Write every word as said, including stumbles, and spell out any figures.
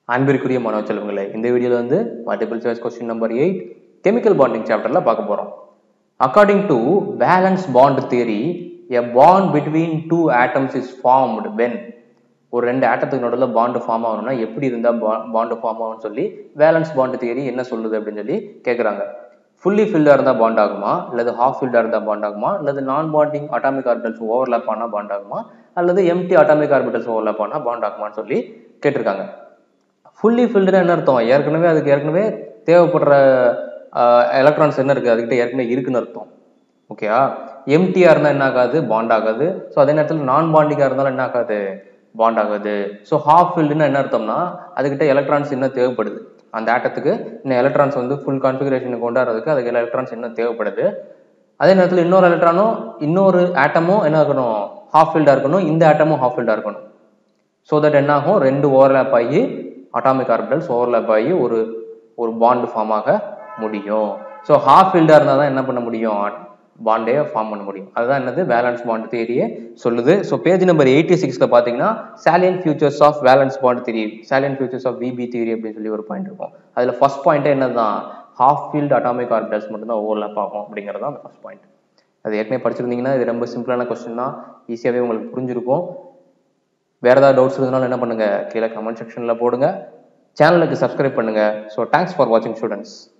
அன்பிற்குரிய மாணவ செல்வங்களே, இந்த வீடியோல வந்து multiple choice question number eight chemical bonding சாப்டர்ல பார்க்க போறோம். According to valence bond theory, a bond between two atoms is formed when ஒரு ரெண்டு ஆட்டத்துக்கு நடுவில் பாண்ட் ஃபார்ம் ஆகணும்னா எப்படி இருந்தா பாண்ட் ஃபார்ம் ஆகும்னு சொல்லி வேலன்ஸ் பாண்ட் தியரி என்ன சொல்லுது அப்படின்னு சொல்லி கேட்குறாங்க. ஃபுல்லி ஃபில்டா இருந்தா பாண்ட் ஆகுமா, அல்லது ஹாஃப் ஃபில்டா இருந்தா பாண்ட் ஆகுமா, அல்லது non bonding atomic orbitals overlap ஆனா பாண்ட் ஆகுமா, அல்லது எம்டி அட்டாமிக் ஆர்பிட்டல்ஸ் ஓவர்லாப் ஆனா பாண்ட் ஆகுமான்னு சொல்லி கேட்டிருக்காங்க. ஃபுல்லி ஃபில்டுனா என்ன அர்த்தம்? ஏற்கனவே அதுக்கு ஏற்கனவே தேவைப்படுற எலக்ட்ரான்ஸ் என்ன இருக்குது, அதுக்கிட்ட ஏற்கனவே இருக்குன்னு அர்த்தம். ஓகேயா? எம்டிஆர் இருந்தால் என்ன ஆகாது, பாண்ட் ஆகாது. ஸோ அதே நேரத்தில் நான் பாண்டிங்காக இருந்தாலும் என்ன ஆகாது, பாண்ட் ஆகுது. ஸோ ஹாஃப் ஃபில்டுனா என்ன அர்த்தம்னா அதுக்கிட்ட எலக்ட்ரான்ஸ் இன்னும் தேவைப்படுது. அந்த ஆட்டத்துக்கு இன்னும் எலக்ட்ரான்ஸ் வந்து ஃபுல் கான்ஃபிகரேஷன் கொண்டாடுறதுக்கு அதுக்கு எலக்ட்ரான்ஸ் இன்னும் தேவைப்படுது. அதே நேரத்தில் இன்னொரு எலக்ட்ரானும் இன்னொரு ஆட்டமும் என்ன இருக்கணும், ஹாஃப் ஃபில்டா இருக்கணும். இந்த ஆட்டமும் ஹாஃப் ஃபில்டா இருக்கணும். ஸோ தட் என்ன ஆகும், ரெண்டு ஓவர்லேப் ஆகி அட்டாமிக் ஆர்பிட்டல்ஸ் ஓவர்லேப் ஆகி ஒரு ஒரு பாண்ட் ஃபார்ம் ஆக முடியும். ஸோ ஹாஃப் ஃபில்டா இருந்தால் தான் என்ன பண்ண முடியும், பாண்டே ஃபார்ம் பண்ண முடியும். அதுதான் என்னது வேலன்ஸ் பாண்ட் தியரியே சொல்லுது. ஸோ பேஜ் நம்பர் எயிட்டி சிக்ஸ்ல பார்த்தீங்கன்னா salient features of valence bond theory, salient features of VB theory அப்படின்னு சொல்லி ஒரு பாயிண்ட் இருக்கும். அதில் ஃபர்ஸ்ட் பாயிண்டே என்னதான், ஹாஃப் ஃபீல்டு அட்டாமிக் ஆர்பிட்டல்ஸ் மட்டும் தான் ஓவர்லேப் ஆகும் அப்படிங்கிறது தான் அந்த ஃபர்ஸ்ட் பாயிண்ட். அது ஏற்கனவே படிச்சிருந்தீங்கன்னா இது ரொம்ப சிம்பிளான கொஸ்டின் தான், ஈஸியாகவே உங்களுக்கு புரிஞ்சிருக்கும். வேற ஏதாவது டவுட்ஸ் இருந்தாலும் என்ன பண்ணுங்க, கீழே கமெண்ட் செக்ஷன்ல போடுங்க. சேனலுக்கு சப்ஸ்கிரைப் பண்ணுங்க. ஸோ தேங்க்ஸ் ஃபார் வாட்சிங் ஸ்டூடெண்ட்ஸ்.